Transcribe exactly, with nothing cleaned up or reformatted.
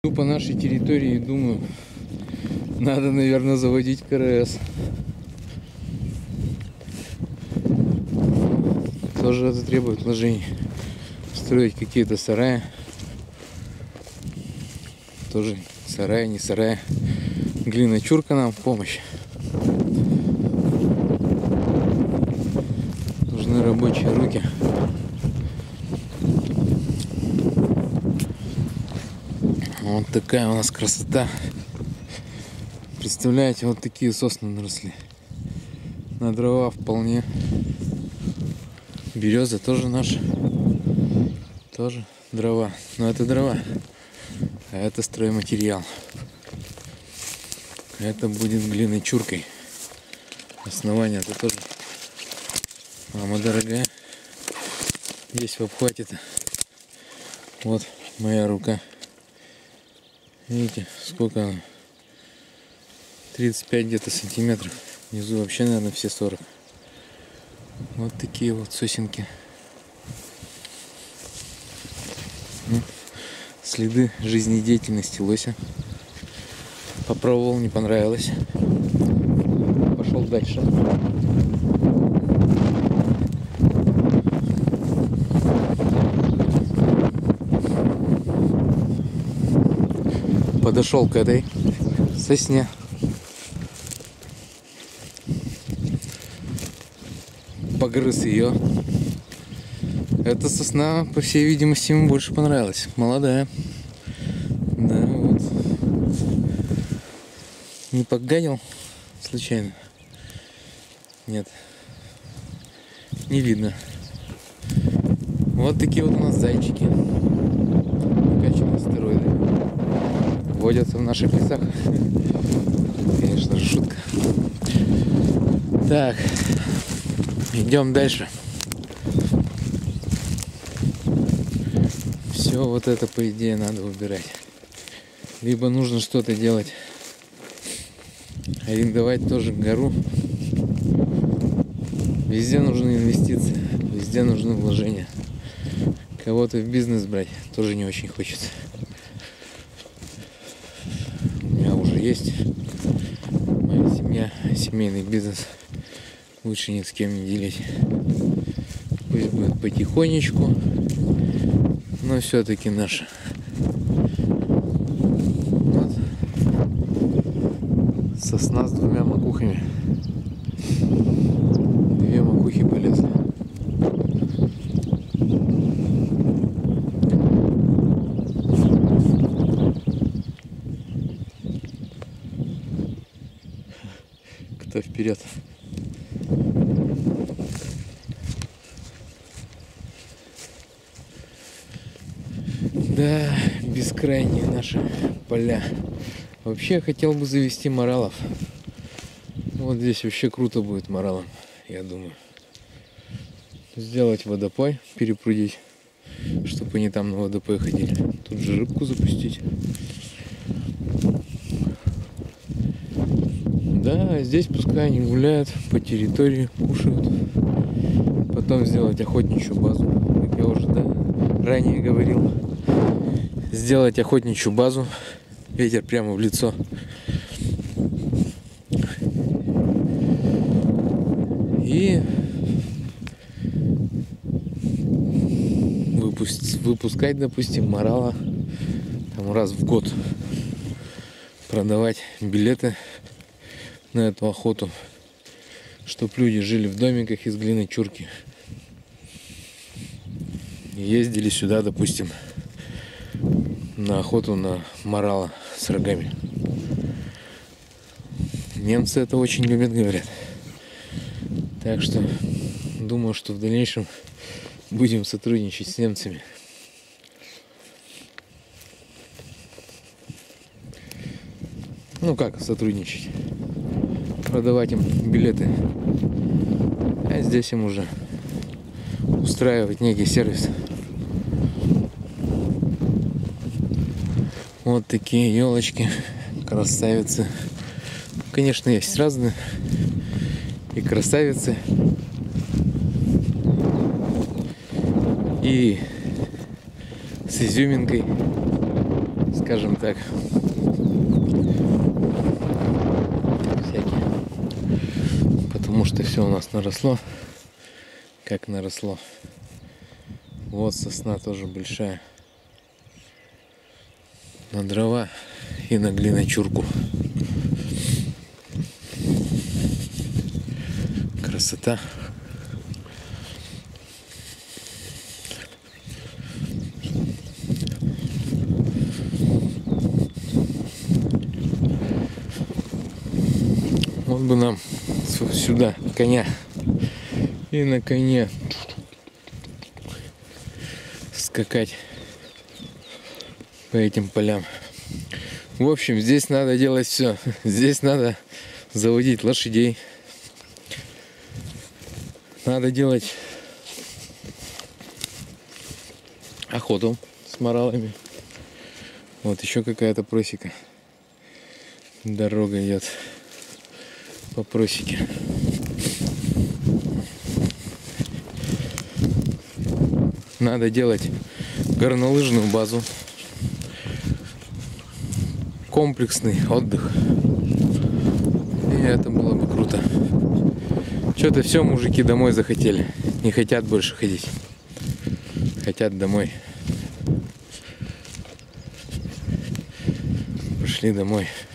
Иду по нашей территории и думаю, надо, наверное, заводить КРС. Тоже это требует вложений. Строить какие-то сараи. Тоже сарай, не сарай. Глина-чурка нам в помощь. Нужны рабочие руки. Вот такая у нас красота. Представляете, вот такие сосны наросли. На дрова вполне. Береза тоже наша. Тоже дрова. Но это дрова. А это стройматериал. Это будет глиной чуркой. Основание это тоже. Мама дорогая. Здесь в обхвате-то. Вот моя рука. Видите, сколько она? тридцать пять где-то сантиметров. Внизу вообще, наверное, все сорок. Вот такие вот сосенки. Ну, следы жизнедеятельности лося. Попробовал, не понравилось. Пошел дальше. Подошел к этой сосне. Погрыз ее. Эта сосна, по всей видимости, ему больше понравилась. Молодая. Да, вот. Не погадил случайно? Нет. Не видно. Вот такие вот у нас зайчики. Накачанные стероиды. Водятся в наших лесах. Конечно же, шутка. Так. Идем дальше. Все вот это, по идее, надо убирать. Либо нужно что-то делать. Арендовать тоже гору. Везде нужны инвестиции. Везде нужны вложения. Кого-то в бизнес брать тоже не очень хочется. У меня уже есть моя семья, семейный бизнес. Лучше ни с кем не делить. Пусть будет потихонечку, но все-таки наше. Вот. Сосна с двумя макухами. Две макухи полезли. Кто вперед? Да, бескрайние наши поля. Вообще я хотел бы завести моралов. Вот здесь вообще круто будет моралом, я думаю. Сделать водопой, перепрудить, чтобы они там на водопой ходили. Тут же рыбку запустить. Да, здесь пускай они гуляют по территории, кушают. Потом сделать охотничью базу, как я уже да, ранее говорил. Сделать охотничью базу. Ветер прямо в лицо. И выпустить, выпускать, допустим, морала там раз в год. Продавать билеты на эту охоту, чтоб люди жили в домиках из глины чурки. Ездили сюда, допустим, на охоту на морала с рогами. Немцы это очень любят, говорят. Так что думаю, что в дальнейшем будем сотрудничать с немцами. Ну как сотрудничать? Продавать им билеты. А здесь им уже устраивать некий сервис. Вот такие елочки, красавицы. Конечно, есть разные. И красавицы, и с изюминкой, с скажем так, всякие. Потому что все у нас наросло, как наросло. Вот сосна тоже большая. На дрова и на глиночурку. Красота. Вот бы нам сюда коня. И на коне скакать по этим полям. В общем, здесь надо делать все. Здесь надо заводить лошадей. Надо делать охоту с моралами. Вот еще какая-то просека. Дорога идет по просеке. Надо делать горнолыжную базу. Комплексный отдых. И это было бы круто. Что-то все, мужики домой захотели. Не хотят больше ходить. Хотят домой. Пошли домой.